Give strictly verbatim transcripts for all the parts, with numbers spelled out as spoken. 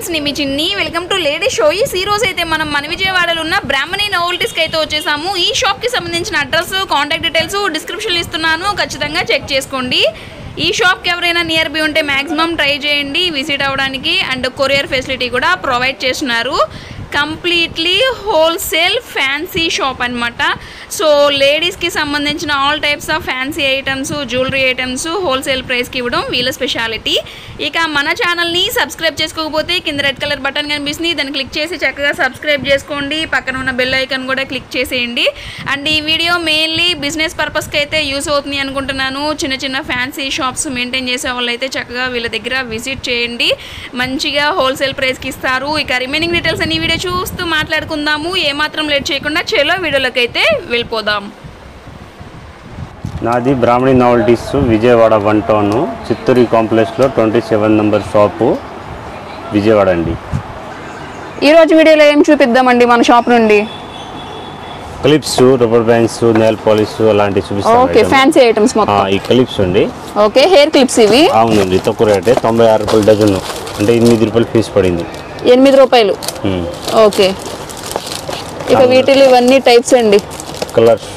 Friends, నేను మీ Chinni. Welcome to lady షోయిస్. ఈ రోజు అయితే మనం మన విజయవాడలో ఉన్న బ్రాహ్మణి నోవెల్టీస్కి అయితే వచ్చేసాము. ఈ షాప్కి సంబంధించిన అడ్రస్, కాంటాక్ట్ డీటెయిల్స్ డిస్క్రిప్షన్లో ఇస్తున్నాను, ఖచ్చితంగా చెక్ చేసుకోండి. ఈ షాప్కి ఎవరైనా నియర్ బై ఉంటే మ్యాక్సిమం ట్రై చేయండి విజిట్ అవ్వడానికి. అండ్ కొరియర్ ఫెసిలిటీ కూడా ప్రొవైడ్ చేస్తున్నారు. కంప్లీట్లీ హోల్సేల్ ఫ్యాన్సీ షాప్ అనమాట. సో లేడీస్కి సంబంధించిన all types of fancy items, jewellery items wholesale ప్రైస్కి ఇవ్వడం వీళ్ళ స్పెషాలిటీ. ఇక మన ఛానల్ని సబ్స్క్రైబ్ చేసుకోకపోతే కింద రెడ్ కలర్ బటన్ కనిపిస్తుంది, దాన్ని క్లిక్ చేసి చక్కగా సబ్స్క్రైబ్ చేసుకోండి. పక్కన ఉన్న బెల్ ఐకాన్ కూడా క్లిక్ చేసేయండి. అండ్ ఈ వీడియో మెయిన్లీ బిజినెస్ పర్పస్కి అయితే యూస్ అవుతుంది అనుకుంటున్నాను. చిన్న చిన్న ఫ్యాన్సీ షాప్స్ మెయింటైన్ చేసే వాళ్ళు అయితే చక్కగా వీళ్ళ దగ్గర విజిట్ చేయండి. మంచిగా హోల్సేల్ ప్రైస్కి ఇస్తారు. ఇక రిమైనింగ్ డీటెయిల్స్ అన్ని వీడియో చూస్తూ మాట్లాడుకుందాము. ఏమాత్రం లేట్ చేయకుండా చలో వీడియోలోకి అయితే వెళ్ళిపోదాం. నాది Brahmani novelties, Vijayawada one town, Chittoor కాంప్లెక్స్లో twenty seven number shop, Vijayawada అండి. ఈరోజు వీడియోలో ఏం చూపిద్దామండి మన షాప్ నుండి? Clips, rubber bands, nail polish అలాంటివి చూపిస్తాను. ఓకే, ఫ్యాన్సీ ఐటమ్స్ మొత్తం. ఈ క్లిప్స్ అండి. ఓకే, హెయిర్ క్లిప్స్ ఇవి. అవునండి, తక్కువ రేటే, తొంభై ఆరు రూపాయలు డజన్, అంటే ఎనిమిది రూపాయలు ఫీజు పడింది. ఎనిమిది రూపాయలు ఓకే. ఇక వీటిలో ఇవన్నీ టైప్స్ అండి. కలర్స్.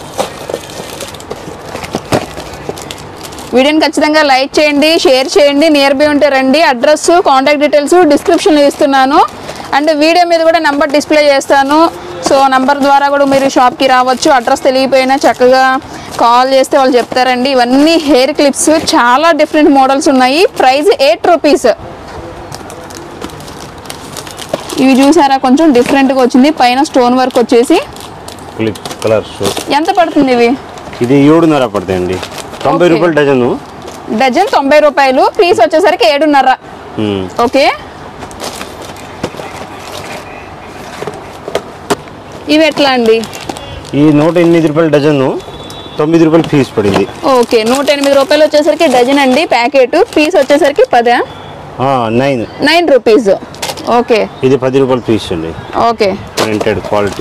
వీడియోని ఖచ్చితంగా లైక్ చేయండి, షేర్ చేయండి. నియర్ బై ఉంటే రండి. అడ్రస్, కాంటాక్ట్ డీటెయిల్స్ డిస్క్రిప్షన్లో ఇస్తున్నాను. అండ్ వీడియో మీద కూడా నెంబర్ డిస్ప్లే చేస్తాను. సో నంబర్ ద్వారా కూడా మీరు షాప్కి రావచ్చు. అడ్రస్ తెలియపోయినా చక్కగా కాల్ చేస్తే వాళ్ళు చెప్తారండి. ఇవన్నీ హెయిర్ క్లిప్స్, చాలా డిఫరెంట్ మోడల్స్ ఉన్నాయి. Price eight rupees. ఇవి చూసారా, కొంచెం డిఫరెంట్గా వచ్చింది. పైన స్టోన్ వర్క్ వచ్చేసి. కలర్స్ ఎంత పడుతుంది ఇవి? ఇది ఏడున్నర పడుతుందండి. తొంభై రూపాయలు డజన్. డజన్ తొంభై రూపాయలు, పీస్ వచ్చేసరికి ఏడున్నర. ఓకే, ఇవి ఎట్లా అండి? ఈ నూట ఎనిమిది రూపాయలు డజన్, తొమ్మిది రూపాయలు ఫీజు పడింది. ఓకే, నూట ఎనిమిది రూపాయలు వచ్చేసరికి డజన్ అండి ప్యాకెట్. పీస్ వచ్చేసరికి పదా? Nine nine rupees. ఓకే, ఇది పది రూపాయలు పీస్ అండి. Okay, printed quality.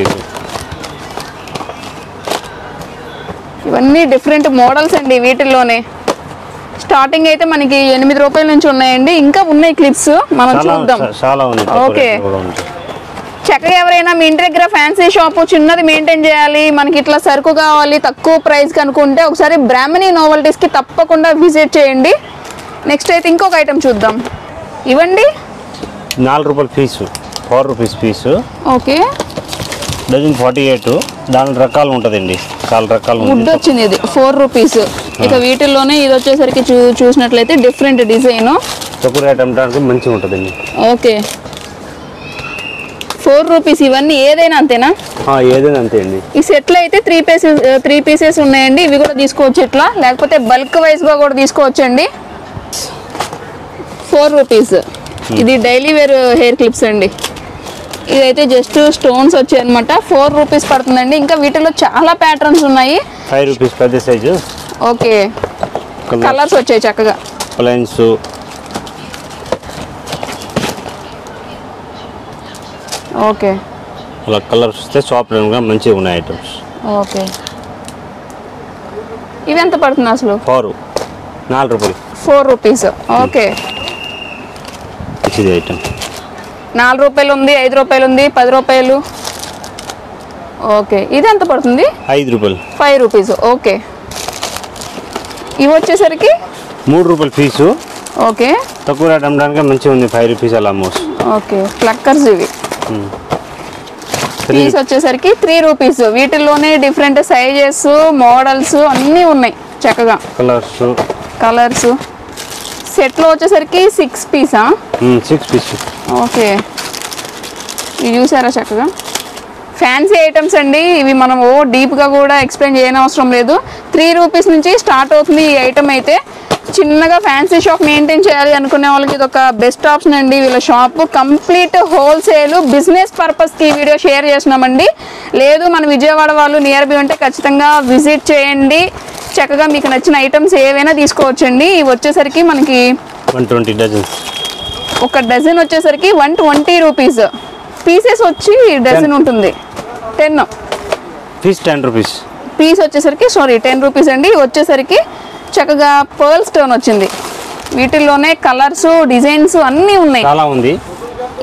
ఇవన్నీ డిఫరెంట్ మోడల్స్ అండి. వీటిల్లోనే స్టార్టింగ్ అయితే మనకి ఎనిమిది రూపాయల నుంచి ఉన్నాయండి. ఇంకా ఉన్నాయి క్లిప్స్, మనం చూద్దాం. చాలా ఉన్నాయి. ఓకే, చక్కగా ఎవరైనా మీ ఇంటి దగ్గర ఫ్యాన్సీ షాపు చిన్నది మెయింటైన్ చేయాలి, మనకి ఇట్లా సరుకు కావాలి తక్కువ ప్రైస్కి అనుకుంటే ఒకసారి బ్రాహ్మణి నోవెల్టీస్కి తప్పకుండా విజిట్ చేయండి. నెక్స్ట్ అయితే ఇంకొక ఐటమ్ చూద్దాం. ఇవ్వండి, నాలుగు రూపాయలు piece, four rupees piece. Okay, dozen forty eight. దాని రకాలు ఉంటుందండి, చాలా రకాలు. వుడ్ వచ్చింది, ఇది ఫోర్ రూపీస్. ఇక వీటిల్లోనే ఇది వచ్చేసరికి చూ చూసినట్లయితే డిఫరెంట్ డిజైన్, తక్కువ రేట్ అమ్మడానికి మంచిగా ఉంటుందండి. Okay, four rupees. ఇవన్నీ ఏదైనా అంతేనా? ఏదైనా అంతే అండి. ఈ సెట్లో అయితే త్రీ పీసెస్ త్రీ పీసెస్ ఉన్నాయండి. ఇవి కూడా తీసుకోవచ్చు ఇట్లా, లేకపోతే బల్క్ వైజ్గా కూడా తీసుకోవచ్చండి. Four rupees. ఇది డైలీ వేర్ హెయిర్ క్లిప్స్ అండి. ఇదైతే జస్ట్ స్టోన్స్ వచ్చాయి అనమాట. ఫోర్ రూపీస్ పడుతుందండి. ఇంకా వీటిలో చాలా ప్యాటర్న్స్ ఉన్నాయి. ఫైవ్ రూపీస్ పెద్ద సైజు. ఓకే, కలర్స్ వచ్చాయి చక్కగా. ప్లైన్స్, ఓకే, అలా కలర్స్ వస్తే షాప్ మంచిగా ఉన్నాయి ఐటమ్స్. ఓకే, ఇవి ఎంత పడుతుంది అసలు? ఫోర్, నాలుగు రూపాయలు. Four rupees. ఓకే, ఇది ఐటమ్ నాలుగు రూపాయలు ఉంది, ఐదు రూపాయలు ఉంది, పది రూపాయలు. ఓకే, ఇది ఎంత పడుతుంది? ఐదు రూపాయలు. Five rupees. ఓకే, ఇవి వచ్చేసరికి మూడు రూపాయలు ఫీజు. ఓకే, తక్కువ రేట్ అమ్మడానికి మంచిగా ఉంది. ఫైవ్ రూపీస్ అలా మోస్ట్. ఓకే, ప్లక్కర్స్ ఇవి. పీస్ వచ్చేసరికి త్రీ రూపీస్. వీటిల్లోనే డిఫరెంట్ సైజెస్, మోడల్స్ అన్నీ ఉన్నాయి చక్కగా. Colours, colours. సెట్లో వచ్చేసరికి సిక్స్ పీసా? Six piece. ఓకే, ఇవి చూసారా చక్కగా. ఫ్యాన్సీ ఐటమ్స్ అండి ఇవి. మనం ఓ డీప్గా కూడా ఎక్స్ప్లెయిన్ చేయని అవసరం లేదు. త్రీ రూపీస్ నుంచి స్టార్ట్ అవుతుంది ఈ ఐటమ్ అయితే. చిన్నగా ఫ్యాన్సీ షాప్ మెయింటైన్ చేయాలి అనుకునే వాళ్ళకి ఇది ఒక బెస్ట్ ఆప్షన్ అండి. వీళ్ళ షాప్ కంప్లీట్ హోల్సేల్, బిజినెస్ పర్పస్కి ఈ వీడియో షేర్ చేసినామండి. లేదు మన విజయవాడ వాళ్ళు నియర్ బై ఉంటే ఖచ్చితంగా విజిట్ చేయండి. చక్కగా మీకు నచ్చిన ఐటమ్స్ ఏవైనా తీసుకోవచ్చండి. ఇవి వచ్చేసరికి మనకి వన్ ట్వంటీ డజన్. ఒక డజన్ వచ్చేసరికి వన్ ట్వంటీ రూపీస్. పీసెస్ వచ్చి డజన్ ఉంటుంది ten. Piece ten rupees. Piece వచ్చేసరికి సారీ టెన్ రూపీస్ అండి. వచ్చేసరికి చక్కగా పర్ల్ స్టోన్ వచ్చింది. వీటిల్లోనే కలర్స్, డిజైన్స్ అన్నీ ఉన్నాయి. చాలా ఉంది.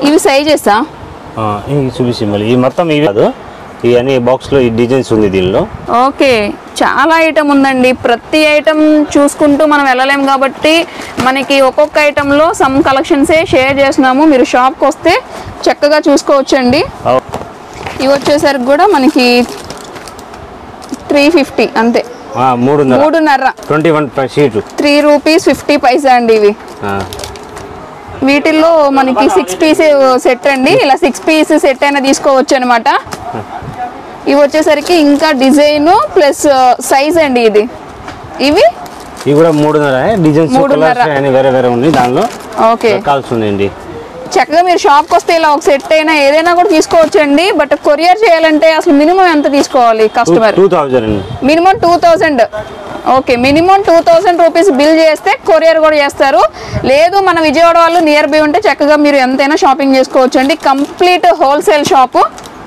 ఇవి సైజెసా? ఇవి చూపిస్తాం మళ్ళీ. ఈ మొత్తం ఇవి కాదు, ఇవన్నీ బాక్స్లో ఈ డిజైన్స్ ఉంది దీనిలో. ఓకే, చాలా ఐటమ్ ఉందండి. ప్రతి ఐటమ్ చూసుకుంటూ మనం వెళ్ళలేము కాబట్టి మనకి ఒక్కొక్క ఐటెంలో సమ్ కలెక్షన్సే షేర్ చేస్తున్నాము. మీరు షాప్కి వస్తే చక్కగా చూసుకోవచ్చండి. ఇవి వచ్చేసరికి కూడా మనకి త్రీ ఫిఫ్టీ అంతే, మూడున్నర మూడున్నర twenty one sheet three rupees fifty paisa అండి ఇవి. వీటిల్లో మనకి సిక్స్ పీస్ సెట్ అండి, ఇలా సిక్స్ పీస్ సెట్ అయినా తీసుకోవచ్చు అనమాట. ఇవి వచ్చేసరికి ఇంకా డిజైన్ ప్లస్ సైజ్ అండి ఇది. ఇవి ఇవి కూడా మూడున్నర డిజైన్స్ వేరే వేరే ఉంది దానిలో. ఓకే, కాల్సిందండి. చక్కగా మీరు షాప్కి వస్తే ఇలా ఒక సెట్ అయినా ఏదైనా కూడా తీసుకోవచ్చు అండి. బట్ కొరియర్ చేయాలంటే అసలు మినిమం ఎంత తీసుకోవాలి customer? Two thousand minimum two thousand okay, minimum two thousand rupees bill చేస్తే కొరియర్ కూడా చేస్తారు. లేదు మన విజయవాడ వాళ్ళు నియర్ బై ఉంటే చక్కగా మీరు ఎంతైనా షాపింగ్ చేసుకోవచ్చు అండి. Complete wholesale shop.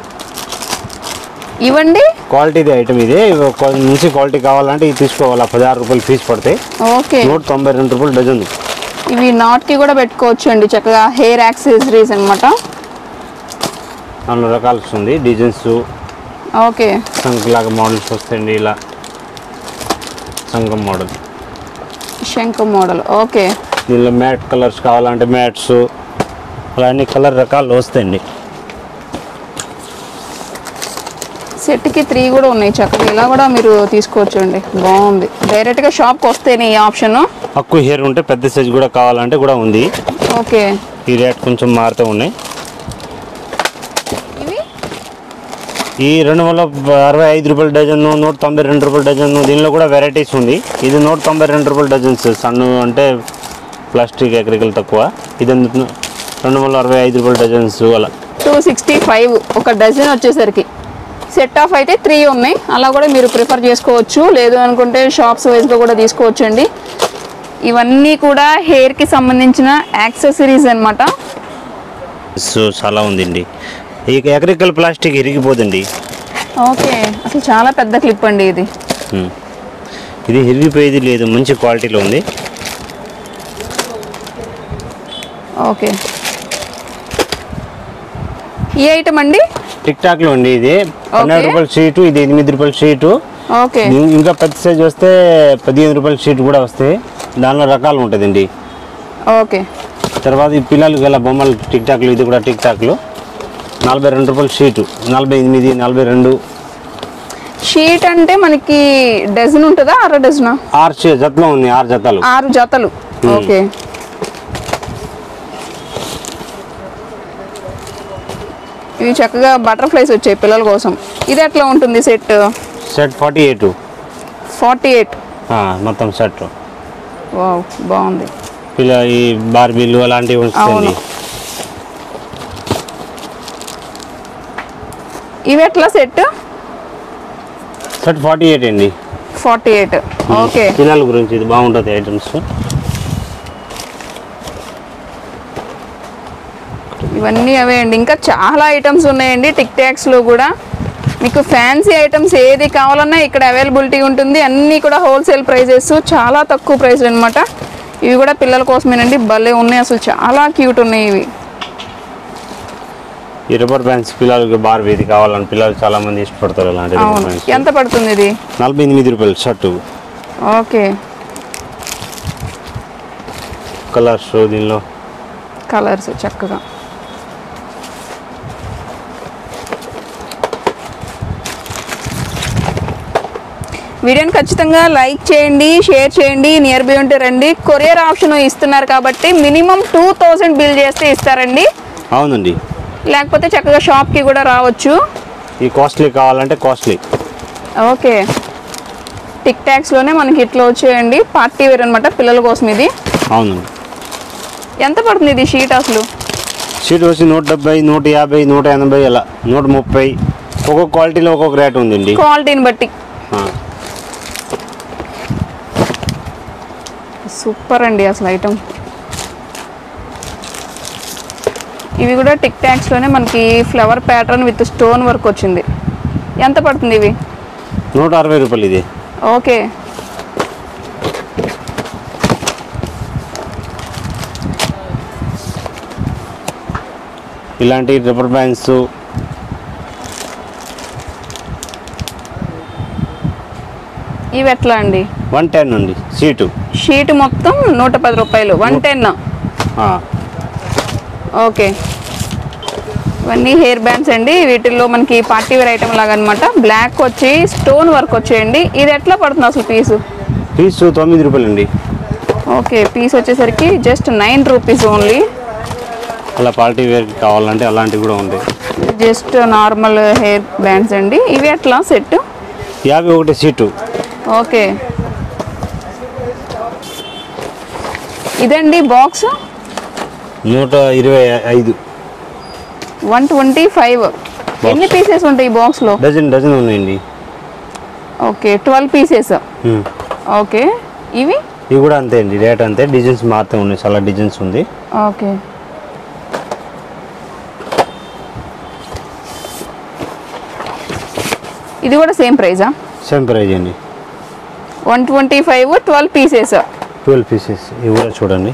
ఇవ్వండి క్వాలిటీది ఐటమ్ ఇది, మంచి క్వాలిటీ కావాలంటే ఇది తీసుకోవాలి. పదహారు రూపాయలు ఫీజు పడతాయి. ఓకే, నూట తొంభై రెండు రూపాయలు డజన్. ఇవి నాట్కి కూడా పెట్టుకోవచ్చు అండి చక్కగా, హెయిర్ యాక్సెసరీస్ అనమాట. నాలుగు రకాలు వస్తుంది డిజైన్స్. ఓకే, శంఖ్ లాగా మోడల్స్ వస్తాయండి, ఇలా శంఖం మోడల్, శంఖం మోడల్. ఓకే, దీనిలో మ్యాట్ కలర్స్ కావాలంటే మ్యాట్స్, అలా అన్ని కలర్ రకాలు వస్తాయండి. సెట్కి త్రీ కూడా ఉన్నాయి చక్కగా, ఇలా కూడా మీరు తీసుకోవచ్చు అండి. బాగుంది. డైరెక్ట్గా షాప్కి వస్తేనే ఈ ఆప్షన్. తక్కువ హెయిర్ ఉంటే పెద్ద సైజ్ కూడా కావాలంటే కూడా ఉంది. ఓకే, ఈ రేట్ కొంచెం మారుతూ ఉన్నాయి. ఇవి ఈ రెండు వందల అరవై ఐదు రూపాయల డజన్, నూట తొంభై రెండు రూపాయల డజన్. దీనిలో కూడా వెరైటీస్ ఉంది. ఇది నూట తొంభై రెండు రూపాయల డజన్స్, సన్ను అంటే ప్లాస్టిక్ ఎకరికలు తక్కువ. ఇది రెండు వందల అరవై ఐదు రూపాయల డజన్స్. అలా టూ సిక్స్టీ ఫైవ్ ఒక డజన్ వచ్చేసరికి. సెట్ ఆఫ్ అయితే త్రీ ఉన్నాయి, అలా కూడా మీరు ప్రిఫర్ చేసుకోవచ్చు. లేదు అనుకుంటే షాప్స్ వైజ్గా కూడా తీసుకోవచ్చు అండి. ఇవన్నీ కూడా హెయిర్కి సంబంధించిన యాక్సెసరీస్ అనమాట. సో చాలా ఉందండి. ఈ ఎకరికల్ ప్లాస్టిక్ ఇరిగిపోతుంది. ఓకే, అసలు చాలా పెద్ద క్లిప్ అండి ఇది. ఇది ఇరిగిపోయేది లేదు, మంచి క్వాలిటీలో ఉంది. ఓకే, ఈ ఐటమ్ అండి టిక్ టాక్ లో ఉంది. ఇది పన్నెండు రూపాయల షీటు, ఇది ఎనిమిది రూపాయల షీటు. ఓకే, ఇంకా పెద్ద సైజ్ వస్తే పదిహేను రూపాయల షీట్ కూడా వస్తాయి. దానిలో రకాలు ఉంటుందండి. ఓకే, తర్వాత ఈ పిల్లలు గల బొమ్మలు టిక్ టాక్లు, ఇది కూడా టిక్ టాక్లు. నలభై రెండు రూపాయల షీటు, నలభై ఎనిమిది నలభై రెండు. షీట్ అంటే మనకి డజన్ ఉంటుందా, అర డజనా? ఆరు జతలో ఉంది, ఆరు జతలు. ఆరు జతలు. ఓకే, ఇవి చక్కగా బటర్ఫ్లైస్ వచ్చాయి పిల్లల కోసం. ఇది ఎట్లా ఉంటుంది set? Set forty eight forty eight మొత్తం సెట్. వావ్, బాగుంది. పిల్ల ఈ బార్బీలు అలాంటివి వస్తాయి. ఇవి ఎట్లా సెట్? సెట్ ఫార్టీ ఎయిట్ అండి. ఫార్టీ ఎయిట్ ఓకే, పిల్లల గురించి ఇది బాగుంటుంది ఐటమ్స్. ఇవన్నీ అవే అండి. ఇంకా చాలా ఐటమ్స్ ఉన్నాయండి టిక్ టాక్స్లో కూడా. మీకు ఫ్యాన్సీ ఐటమ్స్ ఏది కావాలన్నా ఇక్కడ అవైలబిలిటీ ఉంటుంది. అన్నీ కూడా హోల్సేల్ ప్రైజెస్, చాలా తక్కువ ప్రైస్ అనమాట. ఇవి కూడా పిల్లల కోసమేనండి, భలే ఉన్నాయి అసలు, చాలా క్యూట్ ఉన్నాయి ఇవి. ఈ రబ్బర్ బ్యాండ్స్ పిల్లలకి బార్బీ ఇది కావాలని పిల్లలు చాలా మంది ఇష్టపడతారు. అలాంటి ఎంత పడుతుంది ఇది? నలభై ఎనిమిది రూపాయలు షర్టు. ఓకే, కలర్స్ దీనిలో కలర్స్ చక్కగా. వీడియోని ఖచ్చితంగా లైక్ చేయండి, షేర్ చేయండి. నియర్ బై ఉంటే రండి. కొరియర్ ఆప్షన్ ఇస్తున్నారు కాబట్టి మినిమం టూ థౌజండ్ బిల్ చేస్తే ఇస్తారండి. అవునండి, లేకపోతే చక్కగా షాప్కి కూడా రావచ్చు. ఈ కాస్ట్లీ కావాలంటే కాస్ట్లీ. ఓకే, టిక్ టాక్స్లోనే మనకి ఇట్లా వచ్చేయండి. పార్టీ వేర్ అనమాట, పిల్లల కోసం ఇది. అవునండి. ఎంత పడుతుంది ఇది షీట్ అసలు? షీట్ వచ్చి నూట డెబ్బై నూట యాభై నూట ఎనభై అలా, నూట ముప్పై. ఒక్కొక్క క్వాలిటీలో ఒక్కొక్క రేట్ ఉందండి, క్వాలిటీని బట్టి. సూపర్ అండి అసలు ఐటమ్. ఇవి కూడా టిక్ టాక్స్లోనే మనకి flower pattern with stone work వచ్చింది. ఎంత పడుతుంది ఇవి? నూట అరవై రూపాయలు ఇది. ఓకే, ఇలాంటి రబ్బర్ బ్యాండ్స్ ఇవి ఎట్లా అండి? వన్ టెన్ అండి షీటు. షీట్ మొత్తం నూట పది రూపాయలు, వన్ టెన్. ఓకే, ఇవన్నీ హెయిర్ బ్యాండ్స్ అండి. వీటిల్లో మనకి పార్టీ వేర్ ఐటమ్ లాగా అనమాట. బ్లాక్ వచ్చి స్టోన్ వర్క్ వచ్చేయండి. ఇది ఎట్లా పడుతుంది అసలు పీసు? పీసు తొమ్మిది రూపాయలు అండి. ఓకే, పీస్ వచ్చేసరికి జస్ట్ నైన్ రూపీస్ ఓన్లీ. అలా పార్టీ వేర్కి కావాలంటే అలాంటివి కూడా ఉంటాయి. జస్ట్ నార్మల్ హెయిర్ బ్యాండ్స్ అండి. ఇవి ఎట్లా సెట్? యాభై ఒకటి సీటు. ఓకే, ఇదండి బాక్స్ నూట ఇరవై ఐదు. One twenty five. ఎన్ని పీసెస్ ఉంటాయి ఈ బాక్స్లో? డజన్ డజన్ ఉన్నాయండి. Okay, twelve pieces. ఓకే, ఇవి ఇవి కూడా అంతే అండి, రేట్ అంతే. డిజైన్స్ మాత్రం ఉన్నాయి, చాలా డిజైన్స్ ఉంది. ఓకే, ఇది కూడా సేమ్ ప్రైజా? సేమ్ ప్రైజ్ అండి. One twenty five, twelve pieces. Twelve pieces. ఇవి కూడా చూడండి.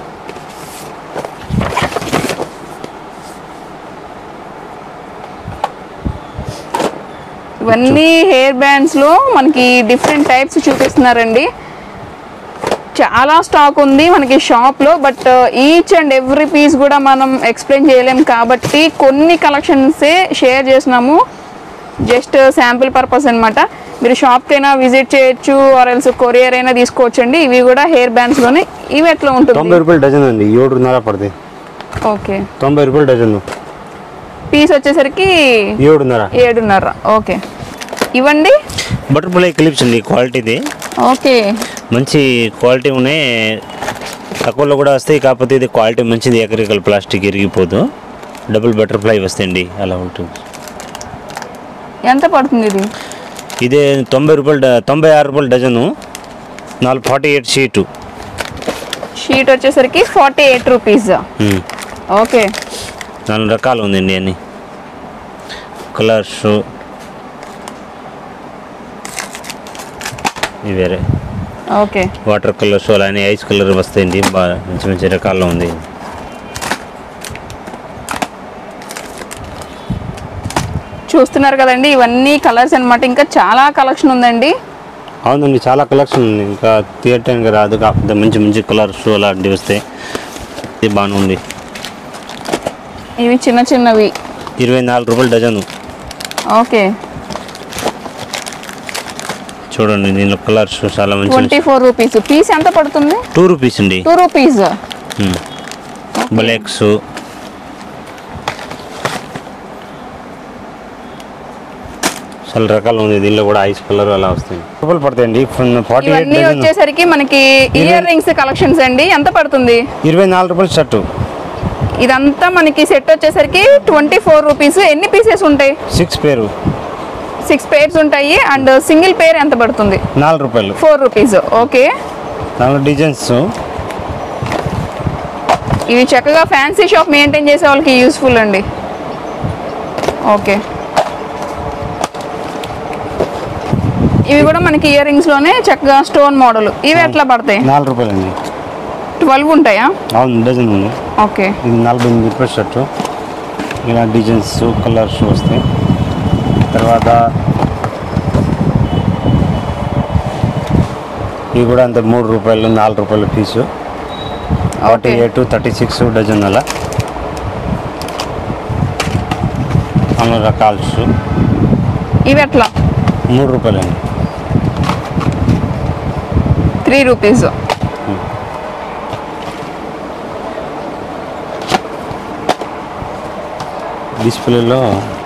ఇవన్నీ హెయిర్ బ్యాండ్స్లో మనకి డిఫరెంట్ టైప్స్ చూపిస్తున్నారండి. చాలా స్టాక్ ఉంది మనకి షాప్లో. But each and every piece కూడా మనం ఎక్స్ప్లెయిన్ చేయలేము కాబట్టి కొన్ని కలెక్షన్సే షేర్ చేసినాము. జస్ట్ శాంపిల్ పర్పస్ అనమాట. మీరు షాప్కైనా విజిట్ చేయొచ్చు, ఆర్ ఎల్స్ కొరియర్ అయినా తీసుకోవచ్చండి. ఇవి కూడా హెయిర్ బ్యాండ్స్లోనే. ఇవి ఎట్లా ఉంటుంది? తొంభై రూపాయలు డజన్ అండి, ఏడున్నర పడుతుంది. ఓకే, తొంభై రూపాయలు డజన్. పీస్ వచ్చేసరికి ఏడున్నర. ఏడున్నర. ఓకే, ఇవ్వండి. బటర్ఫ్లై క్లిప్స్ అండి, క్వాలిటీది. ఓకే, మంచి క్వాలిటీ ఉన్నాయి. తక్కువలో కూడా వస్తాయి, కాకపోతే ఇది క్వాలిటీ మంచిది. ఎకరికల్ ప్లాస్టిక్ ఇరిగిపోదు. డబుల్ బటర్ఫ్లై వస్తాయండి, అలా ఉంటుంది. ఎంత పడుతుంది ఇది? ఇదే తొంభై రూపాయలు తొంభై ఆరు రూపాయలు డజను. నాలుగు ఫార్టీ ఎయిట్ షీటు. షీట్ వచ్చేసరికి ఫార్టీ ఎయిట్ రూపీస్. ఓకే, నాలుగు రకాలు ఉందండి అన్ని కలర్స్. ఇవి వేరే ఓకే, వాటర్ కలర్స్ అలానే ఐస్ కలర్ వస్తాయండి. బాగా మంచి మంచి రకాల్లో ఉంది. చూస్తున్నారు కదండి, ఇవన్నీ కలర్స్ అనమాట. ఇంకా చాలా కలెక్షన్ ఉందండి. అవునండి, చాలా కలెక్షన్ ఉంది. ఇంకా తీయటానికి రాదు, కాకపోతే మంచి మంచి కలర్స్ అలాంటివి వస్తాయి. ఇది బాగానే ఉంది. ఇవి చిన్న చిన్నవి ఇరవై నాలుగు రూపాయలు డజను. ఓకే, చూడండి దీనిలో కలర్స్ చాలా మంచి. Twenty four rupees. పీస్ ఎంత పడుతుంది? టూ రూపీస్ అండి. Two rupees. బ్లాక్స్ చాలా రకాలు ఉంది. దీనిలో కూడా ఐస్ కలర్ అలా వస్తాయి. రూపాయలు పడతాయండి. ఫార్టీ ఎయిట్ ఇవన్నీ వచ్చేసరికి మనకి ఇయర్ రింగ్స్ కలెక్షన్స్ అండి. ఎంత పడుతుంది? ఇరవై నాలుగు రూపాయలు షర్టు. ఇదంతా మనకి సెట్ వచ్చేసరికి ట్వంటీ ఫోర్ రూపీస్. ఎన్ని పీసెస్ ఉంటాయి? సిక్స్ పేరు సిక్స్ పేర్స్ ఉంటాయి. అండ్ సింగిల్ పేర్ ఎంత పడుతుంది? నాలుగు రూపాయలు. Four rupees. ఓకే, నాలుగు డిజైన్స్. ఇవి చక్కగా ఫ్యాన్సీ షాప్ మెయింటైన్ చేసే వాళ్ళకి యూస్ఫుల్ అండి. ఓకే, ఇవి కూడా మనకి ఇయర్ రింగ్స్ లోనే చక్కగా స్టోన్ మోడల్. ఇవి ఎట్లా పడతాయి? నాలుగు రూపాయలు అండి. ట్వెల్వ్ ఉంటాయా? అవును, డజన్ ఉంది. ఓకే, ఇది నలభై ఎనిమిది రూపాయల షర్టు. ఇలా డిజైన్స్ కలర్స్ వస్తాయి. తర్వాత ఇవి కూడా అంతే, మూడు రూపాయలు నాలుగు రూపాయల piece. Forty eight thirty six dozen అలా అన్ని రకాల్స్. ఇవి ఎట్లా? మూడు రూపాయలు అండి. Three rupees. డిస్ప్లేలో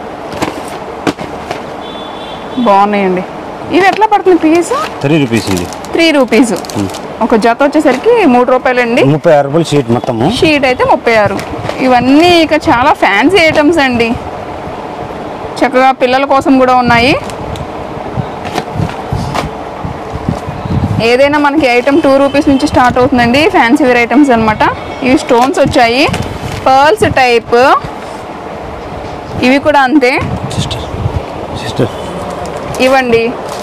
బాగున్నాయండి. ఇవి ఎట్లా పడుతుంది పీస్? త్రీ రూపీస్ అండి. Three rupees. ఒక జత వచ్చేసరికి మూడు రూపాయలు అండి. ముప్పై ఆరు రూపాయలు షీట్ మొత్తము. షీట్ అయితే ముప్పై ఆరు. ఇవన్నీ ఇక చాలా ఫ్యాన్సీ ఐటమ్స్ అండి. చక్కగా పిల్లల కోసం కూడా ఉన్నాయి. ఏదైనా మనకి ఐటమ్ టూ రూపీస్ నుంచి స్టార్ట్ అవుతుందండి. ఫ్యాన్సీ వేర్ ఐటమ్స్ అనమాట. ఇవి స్టోన్స్ వచ్చాయి, పర్ల్స్ టైప్. ఇవి కూడా అంతే. సిస్టర్ ఇవ్వండి.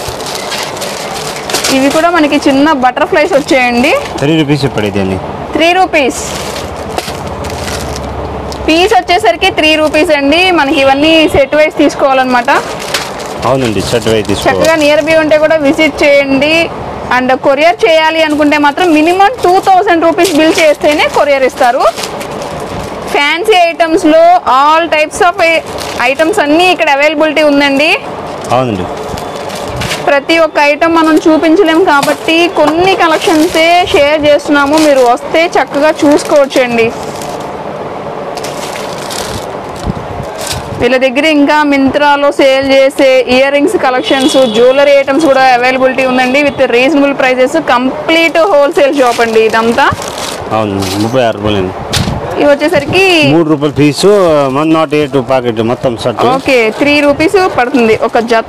ఇవి కూడా మనకి చిన్న బటర్ఫ్లైస్ వచ్చాయండి. త్రీ రూపీస్ పడేది అండి. Three rupees. పీస్ వచ్చేసరికి త్రీ రూపీస్ అండి. మనకి ఇవన్నీ సెట్ వైజ్ తీసుకోవాలన్నమాట. అవునండి, సెట్ వైజ్ తీసుకోవాలి. చక్కగా నియర్ బై ఉంటే కూడా విజిట్ చేయండి. అండ్ కొరియర్ చేయాలి అనుకుంటే మాత్రం minimum two thousand rupees bill చేస్తేనే కొరియర్ ఇస్తారు. ఫ్యాన్సీ ఐటమ్స్లో ఆల్ టైప్స్ ఆఫ్ ఐటమ్స్ అన్నీ ఇక్కడ అవైలబిలిటీ ఉందండి. అవునండి, ప్రతి ఒక్క ఐటమ్ మనం చూపించలేము కాబట్టి కొన్ని కలెక్షన్సే షేర్ చేస్తున్నాము. మీరు వస్తే చక్కగా చూసుకోవచ్చండి. వీళ్ళ దగ్గర ఇంకా మింత్రాలో సేల్ చేసే ear rings collections, jewellery items కూడా అవైలబిలిటీ ఉందండి with reasonable prices. Complete wholesale shop అండి ఇదంతా. అవును, ముప్పై ఆరు రూపాయలు. ఇవి వచ్చేసరికి మూడు రూపాయలు piece, one nought eight packet మొత్తం సెట్. ఓకే, త్రీ రూపీస్ పడుతుంది ఒక జత.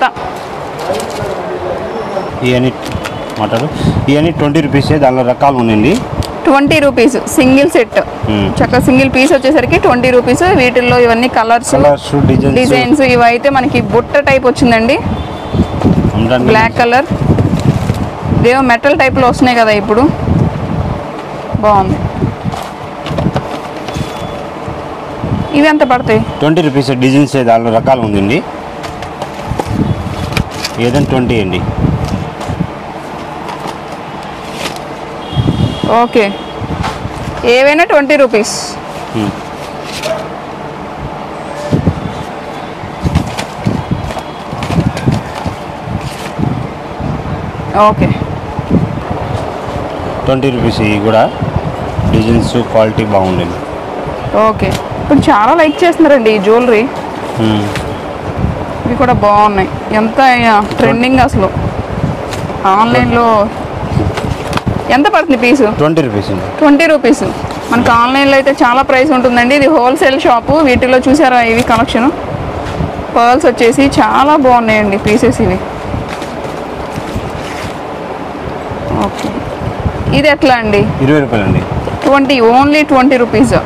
ఇవన్నీ మాట్లాడు ఇవన్నీ ట్వంటీ రూపీస్. దానిలో రకాలు ఉన్నాయండి. Twenty rupees single set. చక్కగా సింగిల్ పీస్ వచ్చేసరికి ట్వంటీ రూపీస్. వీటిల్లో ఇవన్నీ కలర్స్, కలర్స్, డిజైన్స్. ఇవైతే మనకి బుట్ట టైప్ వచ్చిందండి, బ్లాక్ కలర్. ఇదేమో మెటల్ టైప్లో వస్తున్నాయి కదా ఇప్పుడు, బాగుంది. ఇవి ఎంత పడతాయి? Twenty rupees. డిజైన్స్ దానిలో రకాలు ఉందండి. ఏదైనా ట్వంటీ అండి. ఓకే, ఏవైనా twenty rupees. Okay, twenty rupees. ఇవి కూడా డిజైన్స్ క్వాలిటీ బాగుండేది. ఓకే, ఇప్పుడు చాలా లైక్ చేస్తున్నారండి ఈ జ్యువెలరీ. ఇవి కూడా బాగున్నాయి. ఎంత ట్రెండింగ్ అసలు. ఆన్లైన్లో ఎంత పడుతుంది piece? Twenty rupees. Twenty rupees. మనకు ఆన్లైన్లో అయితే చాలా ప్రైస్ ఉంటుందండి. ఇది హోల్సేల్ షాపు. వీటిలో చూసారా ఇవి కలెక్షన్ పర్ల్స్ వచ్చేసి చాలా బాగున్నాయండి పీసెస్ ఇవి. ఓకే, ఇది ఎట్లా అండి? ఇరవై రూపాయలు అండి. Twenty, only twenty rupees.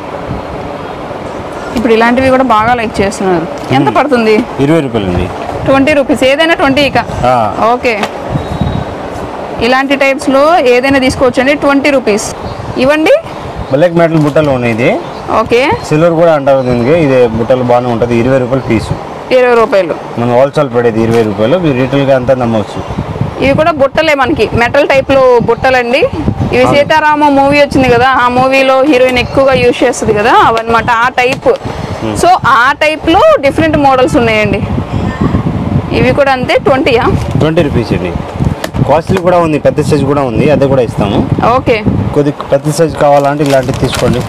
ఇప్పుడు ఇలాంటివి కూడా బాగా లైక్ చేస్తున్నారు. ఎంత పడుతుంది? ఇరవై రూపాయలు అండి. Twenty rupees. ఏదైనా ట్వంటీ ఇక. ఓకే, ఇలాంటి టైప్స్లో ఏదైనా తీసుకోవచ్చు అండి. Twenty rupees. ఇవ్వండి. బ్లాక్ మెటల్ బుట్టలు ఉన్నాయి. ఇది ఓకే, సిల్వర్ కూడా అంటారు దీనికి. ఇది బుట్టలు బాగానే ఉంటుంది. ఇరవై రూపాయలు పీసు. ఇరవై రూపాయలు. మనం హోల్సేల్ పడేది ఇరవై రూపాయలు. మీరు రీటైల్గా అంతా నమ్మవచ్చు. ఇవి కూడా బుట్టలే, మనకి మెటల్ టైప్లో బుట్టలండి. ఇవి సీతారామ మూవీ వచ్చింది కదా, ఆ మూవీలో హీరోయిన్ ఎక్కువగా యూజ్ చేస్తుంది కదా, అవన్నమాట ఆ టైప్. సో ఆ టైప్లో డిఫరెంట్ మోడల్స్ ఉన్నాయండి. ఇవి కూడా అంతే, ట్వంటీయా? ట్వంటీ రూపీస్ అండి. కాస్ట్లీ కూడా ఉంది, పెద్ద సైజు కూడా ఉంది, అది కూడా ఇస్తాము. ఓకే, కొద్ది పెద్ద సైజు కావాలంటే ఇలాంటివి తీసుకోండి.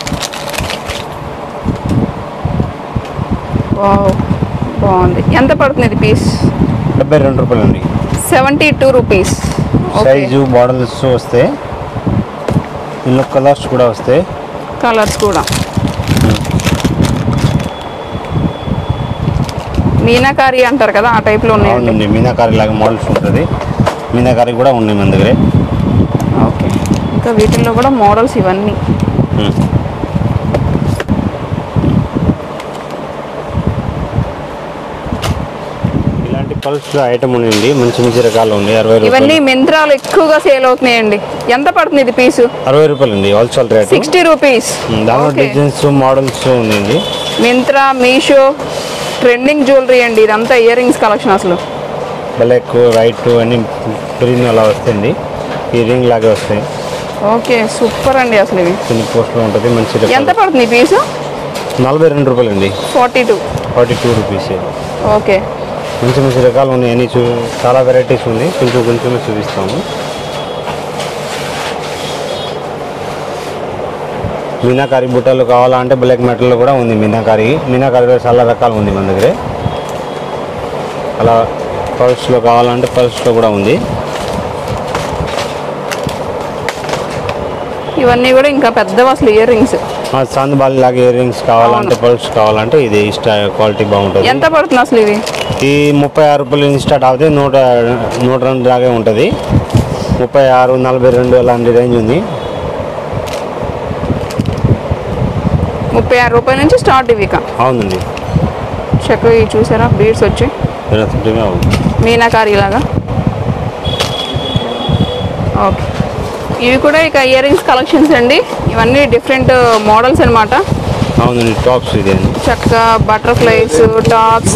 బాగుంది. ఎంత పడుతుంది ఇది పీస్? డెబ్బై రెండు రూపాయలు అండి. Seventy two rupees. Size models వస్తాయి. ఇందులో కలర్స్ కూడా వస్తాయి. కలర్స్ కూడా. మీనాకారి అంటారు కదా, ఆ టైప్లో ఉన్నాయి. అవునండి, మీనాకారి లాగా మోడల్స్ ఉంటుంది. మీనాకారి కూడా ఉన్నాయి మన దగ్గరే. ఓకే, ఇంకా వీటిల్లో కూడా మోడల్స్ ఇవన్నీ. ఇలాంటి పల్స్ ఐటమ్ ఉన్నాయండి, మంచి మంచి రకాలు ఉన్నాయి. అరవై రూపాయలు. ఇవన్నీ మింత్రాలు ఎక్కువగా సేల్ అవుతున్నాయండి. ఎంత పడుతుంది ఇది పీసు? అరవై రూపాయలు అండి, హోల్సేల్ రేట్. Sixty rupees. దానిలో డిజైన్స్ మోడల్స్ ఉన్నాయండి. మింత్రా, మీషో ట్రెండింగ్ జ్యువెలరీ అండి ఇదంతా. ఇయర్ రింగ్స్ కలెక్షన్ అసలు బ్లాక్, వైట్ అన్ని గ్రీన్ అలా వస్తాయండి. ఈ రింగ్ లాగే వస్తాయి. ఓకే, సూపర్ అండి అసలు. ఇవి చిన్న పోస్ట్లో ఉంటుంది. మంచి. ఎంత పడుతుంది పీసు? నలభై రెండు రూపాయలు అండి. Forty two forty two rupees. Okay, మంచి మంచి రకాలు ఉన్నాయి. అన్ని చూ చాలా వెరైటీస్ ఉన్నాయి. కొంచెం కొంచెం చూపిస్తాము. మీనాకారి బుట్టలు కావాలంటే బ్లాక్ మెటల్లో కూడా ఉంది. మీనాకారి మీనాకారిలో చాలా రకాలు ఉంది మన దగ్గర. అలా పర్స్లో కావాలంటే పర్స్లో కూడా ఉంది. ఇవన్నీ కూడా ఇంకా పెద్దవి అసలు ఇయర్ రింగ్స్. చాందబాలి లాగా ఇయర్ రింగ్స్ కావాలంటే పర్స్ కావాలంటే ఇది క్వాలిటీ బాగుంటుంది. ఎంత పడుతుంది అసలు ఇవి? ఈ ముప్పై ఆరు రూపాయలు నుంచి స్టార్ట్ అవుతాయి. నూట నూట రెండు లాగే ఉంటుంది. ముప్పై ఆరు, నలభై రెండు అలాంటి రేంజ్ ఉంది. ముప్పై ఆరు రూపాయల నుంచి స్టార్ట్ ఇవి. అవునండి, చక్కగా చూసారా బీడ్స్ వచ్చి మీనాకారి లాగా. ఓకే, ఇవి కూడా ఇక ఇయర్ రింగ్స్ కలెక్షన్స్ అండి. ఇవన్నీ డిఫరెంట్ మోడల్స్ అనమాట. అవునండి, టాప్స్ ఇది చక్కగా బటర్ఫ్లైస్, టాప్స్.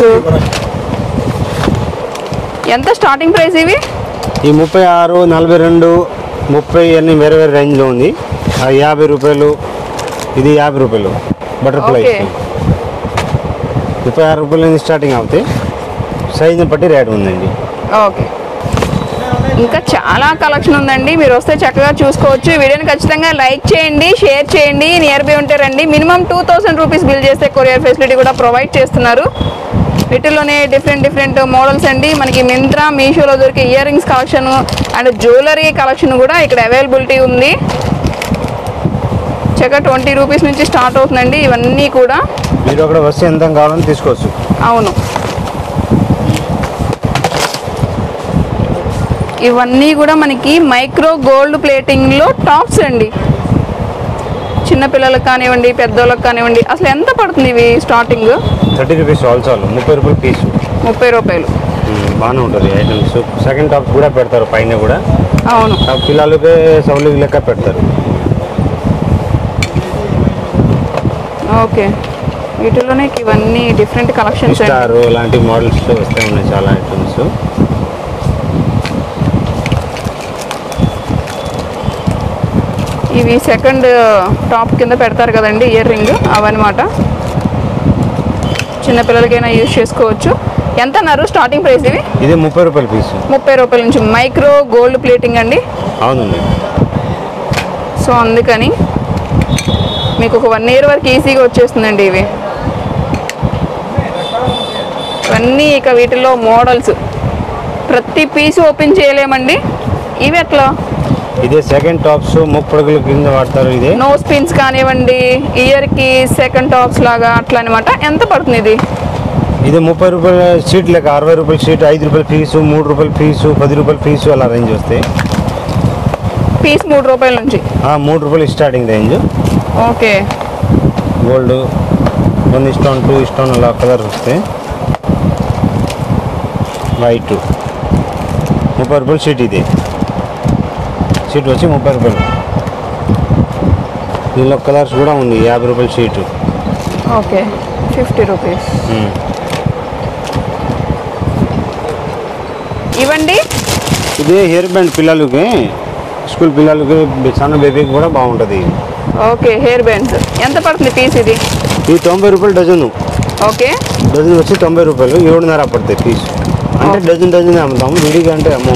ఎంత స్టార్టింగ్ ప్రైస్ ఇవి? ఈ ముప్పై ఆరు నలభై రెండు ముప్పై అన్ని వేరే వేరే రేంజ్లో ఉంది. యాభై రూపాయలు, ఇది యాభై రూపాయలు బటర్ఫ్లైస్. ముప్పై ఆరు రూపాయల నుంచి స్టార్టింగ్ అవుతాయి. సైజుని బట్టి రేట్ ఉందండి. ఓకే, ఇంకా చాలా కలెక్షన్ ఉందండి. మీరు వస్తే చక్కగా చూసుకోవచ్చు. వీడియోని ఖచ్చితంగా లైక్ చేయండి, షేర్ చేయండి. నియర్ బై ఉంటే రండి. Minimum two thousand rupees bill చేస్తే కొరియర్ ఫెసిలిటీ కూడా ప్రొవైడ్ చేస్తున్నారు. వీటిల్లోనే డిఫరెంట్ డిఫరెంట్ మోడల్స్ అండి. మనకి మింత్రా, మీషోలో దొరికే ear rings collection and jewellery collection కూడా ఇక్కడ అవైలబిలిటీ ఉంది. చక్కగా ట్వంటీ రూపీస్ నుంచి స్టార్ట్ అవుతుందండి ఇవన్నీ కూడా. మీరు అక్కడ వస్తే ఎంత కావాలని తీసుకోవచ్చు. అవును, ఇవన్నీ కూడా మనకి మైక్రో గోల్డ్ ప్లేటింగ్లో టాప్స్ అండి. చిన్నపిల్లలకు కానివ్వండి, పెద్దోళ్ళకి కానివ్వండి. అసలు ఎంత పడుతుంది ఇవి స్టార్టింగ్? థర్టీ రూపీస్ ఆల్సో, ముప్పై రూపాయలు పీసు. ముప్పై రూపాయలు బాగానే ఉంటుంది ఐటమ్స్. సెకండ్ టాప్ కూడా పెడతారు పైన కూడా. అవును, పిల్లలకే సౌలభ్యం లెక్క పెడతారు. ఓకే, వీటిలోనే ఇవన్నీ డిఫరెంట్ కలెక్షన్స్. స్టార్ లాంటి మోడల్స్ వస్తూ ఉన్నాయి చాలా ఐటమ్స్. ఇవి సెకండ్ టాప్ కింద పెడతారు కదండి ఇయర్ రింగ్, అవన్నమాట. చిన్నపిల్లలకైనా యూజ్ చేసుకోవచ్చు. ఎంత అన్నారు స్టార్టింగ్ ప్రైస్ ఇవి? ఇది ముప్పై రూపాయల పీస్. ముప్పై రూపాయల నుంచి మైక్రో గోల్డ్ ప్లేటింగ్ అండి. అవునండి. సో అందుకని మీకు ఒక వన్ ఇయర్ వరకు ఈజీగా వచ్చేస్తుందండి ఇవి. ఇవన్నీ ఇక వీటిలో మోడల్స్. ప్రతి పీసు ఓపెన్ చేయలేమండి. ఇవి ఎట్లా? ఇదే సెకండ్ టాప్స్ ముప్పడుగుల కింద వాడతారు. ఇదే నోస్ పిన్స్ కానివ్వండి, ఇయర్కి సెకండ్ టాప్స్ లాగా అట్లా అనమాట. ఎంత పడుతుంది ఇది? ఇది ముప్పై రూపాయల షీట్ లెక్క, అరవై రూపాయల షీట్, ఐదు రూపాయల ఫీజు, మూడు రూపాయల ఫీజు, పది రూపాయల ఫీజు అలా రేంజ్ వస్తాయి. పీస్ మూడు రూపాయల నుంచి మూడు రూపాయలు starting range. Okay, gold one stone, two stone అలా కలర్ వస్తాయి. వైట్ ముప్పై రూపాయలు షీట్. ఇది షీట్ వచ్చి ముప్పై రూపాయలు. దీనిలో కలర్స్ కూడా ఉంది. యాభై రూపాయల షీటు. Okay, fifty rupees. ఇవ్వండి. ఇదే హెయిర్ బ్యాండ్ పిల్లలకి, స్కూల్ పిల్లలకి, చిన్న బేబీకి కూడా బాగుంటుంది. ఓకే, హెయిర్ బ్యాండ్స్ ఎంత పడుతుంది పీస్ ఇది? ఇది తొంభై రూపాయలు డజను. ఓకే, డజన్ వచ్చి తొంభై రూపాయలు, ఏడున్నర పడుతుంది పీస్. అంటే డజన్ డజన్ అమ్ముతాము, విడిగా అంటే అమ్మో.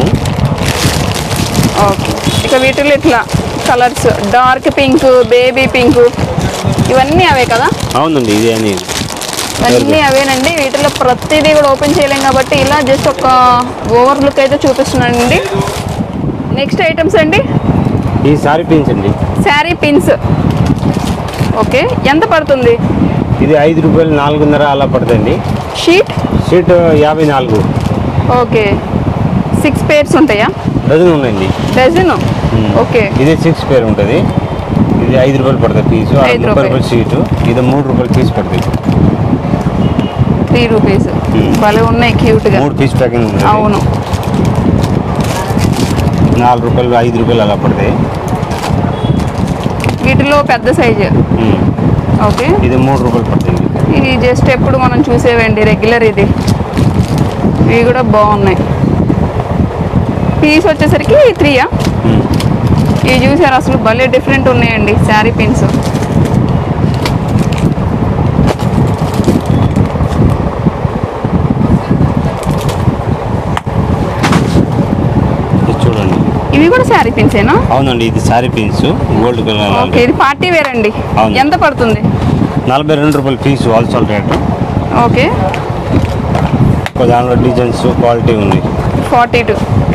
ఓకే, ఇక వీటిలో ఇట్లా colours dark pink, baby pink, ఇవన్నీ అవే కదా? అవునండి, ఇది అని అన్నీ అవేనండి. వీటిలో ప్రతిదీ కూడా ఓపెన్ చేయలేం కాబట్టి ఇలా జస్ట్ ఒక ఓవర్ లుక్ అయితే చూపిస్తున్నానండి. నెక్స్ట్ ఐటమ్స్ అండి, ఈ సారీ పిన్స్ అండి. శారీ పిన్స్. ఓకే, ఎంత పడుతుంది? ఇది ఐదు రూపాయలు, నాలుగున్నర అలా పడుతుంది. షీట్ షీట్ యాభై నాలుగు. ఓకే, సిక్స్ పేర్స్ ఉంటాయా? డజన్ ఉన్నాయండి. డజన్. ఓకే, ఇది సిక్స్ పేర్ ఉంటుంది. ఇది ఐదు రూపాయలు పడుతుంది పీసు. ముప్పై రూపాయలు షీటు. ఇది మూడు రూపాయలు పీస్ పడుతుంది. Three rupees. భలే ఉన్నాయి, క్యూట్గా. మూడు పీస్ ప్యాకింగ్ ఉంది. అవును, నాలుగు రూపాయలు, ఐదు రూపాయలు అలా పడతాయి. వీటిలో పెద్ద సైజు. ఓకే, ఇది మూడు రూపాయలు పడుతుంది. ఇది జస్ట్ ఎప్పుడు మనం చూసేవండి రెగ్యులర్. ఇది ఇవి కూడా బాగున్నాయి. పీస్ వచ్చేసరికి త్రీయా? ఇవి చూసారు అసలు భలే డిఫరెంట్ ఉన్నాయండి శారీ పిన్స్. చూడండి, ఇవి కూడా శారీ పిన్సేనా? అవునండి, ఇది sari pins gold colour. Okay, ఇది పార్టీ వేర్ అండి. ఎంత పడుతుంది? నలభై రెండు రూపాయలు పీసు హోల్సేల్ రేటు. ఓకే, దానిలో డిజైన్స్ క్వాలిటీ ఉంది. Forty two.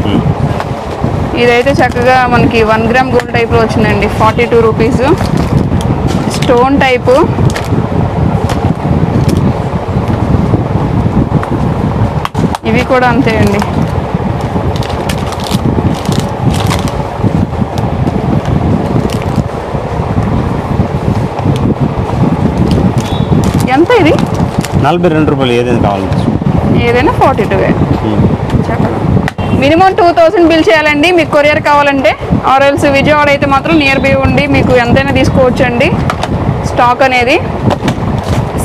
ఇదైతే చక్కగా మనకి వన్ గ్రామ్ గోల్డ్ టైప్లో వచ్చిందండి. Forty two rupees. Stone type. ఇవి కూడా అంతే అండి. ఎంత ఇది? నలభై రెండు రూపాయలు. ఏదైనా కావాలి, ఏదైనా forty two. Minimum two thousand bill చేయాలండి మీకు కొరియర్ కావాలంటే. ఆర్ఎల్స్ విజయవాడ అయితే మాత్రం నియర్ బై ఉండి మీకు ఎంతైనా తీసుకోవచ్చు అండి స్టాక్ అనేది.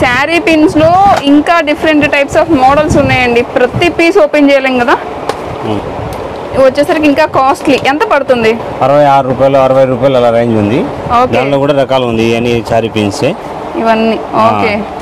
శారీ పిన్స్ లో ఇంకా డిఫరెంట్ టైప్స్ ఆఫ్ మోడల్స్ ఉన్నాయండి. ప్రతి పీస్ ఓపెన్ చేయలేం కదా. ఇవి వచ్చేసరికి ఇంకా కాస్ట్లీ. ఎంత పడుతుంది? అరవై ఆరు రూపాయలు అరవై రూపాయలు అలా రేంజ్ ఉంది. ఓకే, దానిలో కూడా రకాలు ఉంది. అని శారీ పిన్స్ ఇవన్నీ. ఓకే,